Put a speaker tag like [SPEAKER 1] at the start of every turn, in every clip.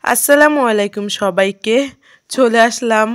[SPEAKER 1] আসসালামু আলাইকুম সবাইকে। চলে আসলাম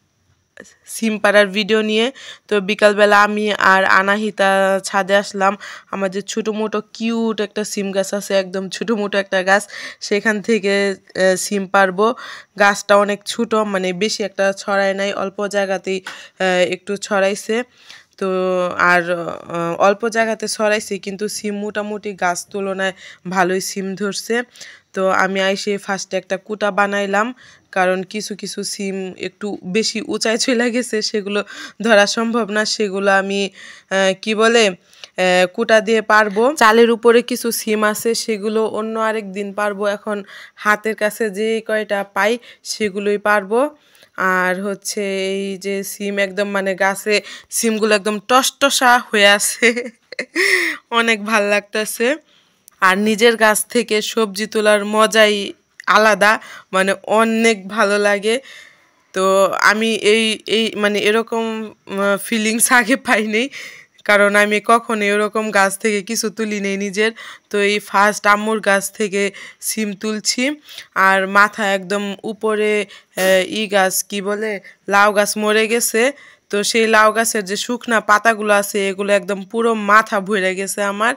[SPEAKER 1] সিম পাড়ার ভিডিও নিয়ে। তো বিকালবেলা আমি আর আনাহিতা ছাদে আসলাম। আমাদের ছোটো মোটো কিউট একটা সিম গাছ আছে, একদম ছোটো মোটো একটা গাছ, সেখান থেকে সিম পারবো। গাছটা অনেক ছোটো, মানে বেশি একটা ছড়ায় নাই, অল্প জায়গাতেই একটু ছড়াইছে। তো আর অল্প জায়গাতে ছড়াইছে, কিন্তু সিম মোটামুটি গাছ তুলনায় ভালোই সিম ধরছে। তো আমি আইসে ফার্স্টে একটা কুটা বানাইলাম, কারণ কিছু কিছু সিম একটু বেশি উঁচায় চলে গেছে, সেগুলো ধরা সম্ভব না। সেগুলো আমি কি বলে কুটা দিয়ে পারবো। চালের উপরে কিছু সিম আছে, সেগুলো অন্য আরেক দিন পারবো। এখন হাতের কাছে যে কয়টা পাই সেগুলোই পারবো। আর হচ্ছে এই যে সিম একদম মানে গাছে সিমগুলো একদম টসটসা হয়ে আছে অনেক ভাল লাগতেছে। আর নিজের গাছ থেকে সবজি তোলার মজাই আলাদা, মানে অনেক ভালো লাগে। তো আমি এই এই মানে এরকম ফিলিংস আগে পাইনি, কারণ আমি কখনো এরকম গাছ থেকে কিছু তুলি নেই নিজের। তো এই ফার্স্ট আম্মুর গাছ থেকে সিম তুলছি। আর মাথা একদম উপরে গাছ কি বলে লাউ গাছ মরে গেছে। তো সেই লাউ গাছের যে শুকনা পাতাগুলো আছে এগুলো একদম পুরো মাথা ভরে গেছে আমার।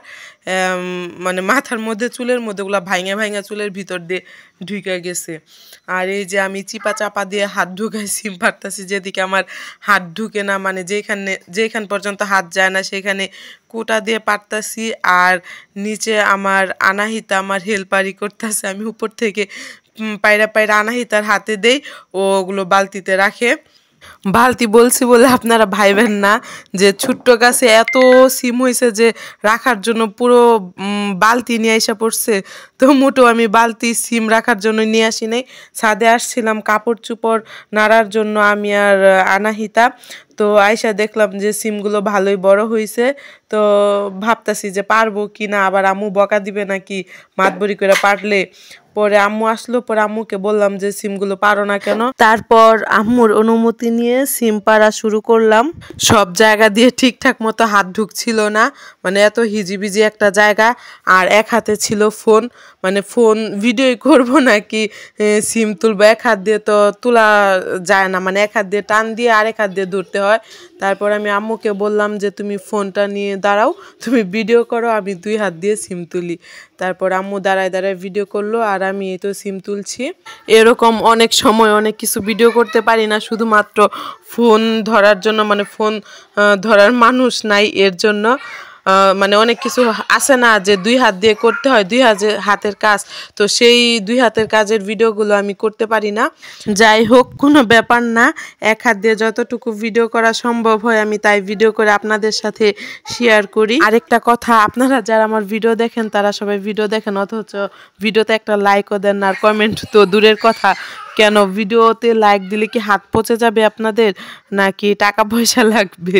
[SPEAKER 1] মানে মাথার মধ্যে চুলের মধ্যে ওগুলো ভাঙা ভাঙা চুলের ভিতর দিয়ে ঢুকে গেছে। আর এই যে আমি চিপা চাপা দিয়ে হাত ঢুকাই সিম পারতাছি, যেদিকে আমার হাত ঢুকে না, মানে যেখান পর্যন্ত হাত যায় না সেখানে কোটা দিয়ে পারতাছি। আর নিচে আমার আনাহিতা আমার হেল্পারি করতেছে, আমি উপর থেকে পায়রা পায়রা আনাহিতার হাতে দেই, ও ওগুলো বালতিতে রাখে। বালতি বলছি বলে আপনারা ভাইবেন না যে ছোট্ট গাছে এত সিম হয়েছে যে রাখার জন্য পুরো বালতি নিয়ে এসে পড়ছে। তো মোটো আমি বালতি সিম রাখার জন্য নিয়ে আসি নাই, ছাদে আসছিলাম কাপড় চোপড় নাড়ার জন্য আমি আর আনাহিতা। তো আয়সা দেখলাম যে সিমগুলো ভালোই বড় হয়েছে। তো ভাবতাছি যে পারবো কি না, আবার আম্মু বকা দিবে নাকি মাতবরি করে পারলে। পরে আম্মু আসলো, পরে আম্মুকে বললাম যে সিমগুলো পারো না কেন। তারপর আম্মুর অনুমতি নিয়ে সিম পাড়া শুরু করলাম। সব জায়গা দিয়ে ঠিকঠাক মতো হাত ঢুকছিল না, মানে এত হিজিবিজি একটা জায়গা। আর এক হাতে ছিল ফোন, মানে ফোন ভিডিও করবো নাকি সিম তুলবো, এক হাত দিয়ে তো তোলা যায় না, মানে এক হাত দিয়ে টান দিয়ে আরেক হাত দিয়ে ধরতে হয়। তারপর আমি আম্মুকে বললাম যে তুমি ফোনটা নিয়ে দাঁড়াও, তুমি ভিডিও করো, আমি 2 হাত দিয়ে সিম তুলি। তারপর আম্মু দাঁড়ায় দাঁড়ায় ভিডিও করলো, আর আমি এই তো সিম তুলছি। এরকম অনেক সময় অনেক কিছু ভিডিও করতে পারি না, শুধুমাত্র ফোন ধরার জন্য, মানে ফোন ধরার মানুষ নাই এর জন্য। মানে অনেক কিছু আছে না যে 2 হাত দিয়ে করতে হয়, 2 হাতের কাজ। তো সেই 2 হাতের কাজের ভিডিওগুলো আমি করতে পারি না। যাই হোক, কোনো ব্যাপার না, এক হাত দিয়ে যতটুকু ভিডিও করা সম্ভব হয় আমি তাই ভিডিও করে আপনাদের সাথে শেয়ার করি। আরেকটা কথা, আপনারা যারা আমার ভিডিও দেখেন তারা সবাই ভিডিও দেখেন, অথচ ভিডিওতে একটা লাইকও দেন না, আর কমেন্ট তো দূরের কথা। কেন, ভিডিওতে লাইক দিলে কি হাত পচে যাবে আপনাদের, নাকি টাকা পয়সা লাগবে?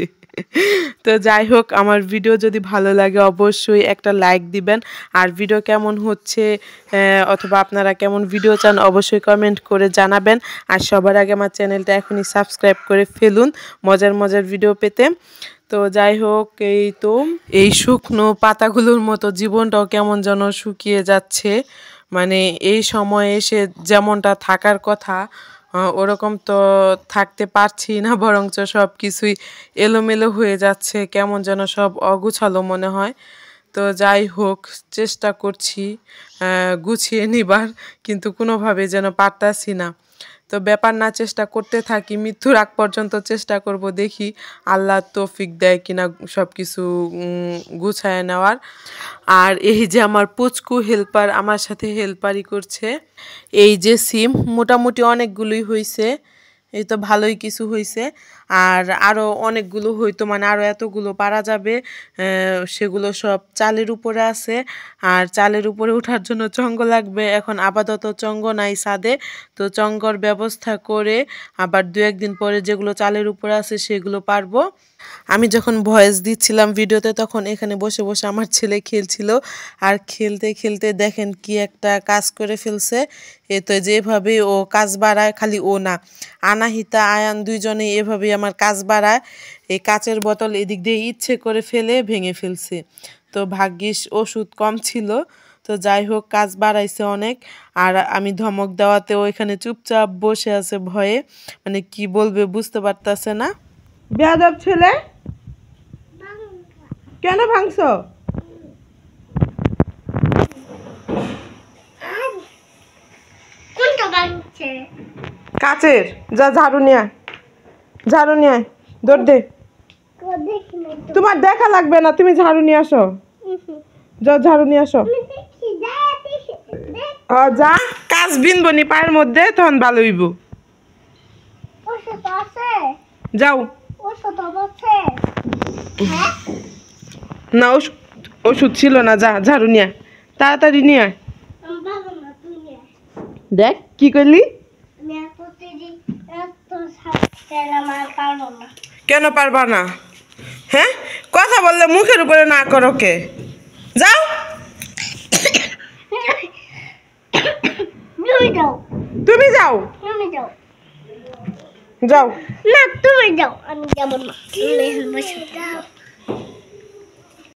[SPEAKER 1] তো যাই হোক, আমার ভিডিও যদি ভালো লাগে অবশ্যই একটা লাইক দিবেন। আর ভিডিও কেমন হচ্ছে অথবা আপনারা কেমন ভিডিও চান অবশ্যই কমেন্ট করে জানাবেন। আর সবার আগে আমার চ্যানেলটা এখনই সাবস্ক্রাইব করে ফেলুন মজার মজার ভিডিও পেতে। তো যাই হোক, এই তো এই শুকনো পাতাগুলোর মতো জীবনটাও কেমন যেন শুকিয়ে যাচ্ছে। মানে এই সময়ে এসে যেমনটা থাকার কথা ওরকম তো থাকতে পারছি না, বরঞ্চ সব কিছুই এলোমেলো হয়ে যাচ্ছে, কেমন যেন সব অগুছালো মনে হয়। তো যাই হোক, চেষ্টা করছি গুছিয়ে নিবার, কিন্তু কোনোভাবে যেন পারতাছি না। তো ব্যাপার না, চেষ্টা করতে থাকি, মৃত্যুর আগ পর্যন্ত চেষ্টা করব, দেখি আল্লাহ তৌফিক দেয় কিনা সব কিছু গুছায় নেওয়ার। আর এই যে আমার পুচকু হেল্পার আমার সাথে হেল্পারই করছে। এই যে সিম মোটামুটি অনেকগুলোই হয়েছে, এই তো ভালোই কিছু হয়েছে। আর আরও অনেকগুলো হয়তো, মানে আরও এতগুলো পারা যাবে। সেগুলো সব চালের উপরে আছে, আর চালের উপরে ওঠার জন্য চঙ্গ লাগবে। এখন আপাতত চঙ্গ নাই ছাদে, তো চঙ্গর ব্যবস্থা করে আবার 2-1 দিন পরে যেগুলো চালের উপরে আছে সেগুলো পারবো। আমি যখন ভয়েস দিচ্ছিলাম ভিডিওতে তখন এখানে বসে বসে আমার ছেলে খেলছিল, আর খেলতে খেলতে দেখেন কি একটা কাজ করে ফেলছে। এ তো যেভাবে ও কাজ বাড়ায়, খালি ও না, আনাহিতা আয়ান দুইজনেই এভাবেই আমার কাজ বাড়ায়। এই কাচের বোতল এদিক দিয়ে ইচ্ছে করে ফেলে ভেঙে ফেলছে। তো ভাগ্যিস ওষুধ কম ছিল, তো তো যাই হোক কাজ বাড়াইছে অনেক। আর আমি ধমক দেওয়াতে ওইখানে চুপচাপ বসে আছে ভয়ে, মানে কি বলবে বুঝতে পারতেছে না। বেয়াদব ছেলে, কেন ভাঙছো? কাচের। যা ঝাড়ু নিয়ে, ঝাড়ু নিয়ে দৌড় দে। তোমার দেখা লাগবে না, তুমি ঝাড়ু নিয়ে আসো। যাও ঝাড়ু নিয়ে আসো। যা কাজ বিনবনি পায়ের মধ্যে, তখন ভালো হইব। যাও। না ওষুধ ছিল না, যা ঝাড়ু নিয়ে তাড়াতাড়ি নিয়ে। দেখ কি করলি। কেন পারবা না? হ্যাঁ, কথা বললে মুখের উপরে না করো কে? যাও। তুমি যাও। যাও
[SPEAKER 2] না তুমি যাও, আমি যাব না।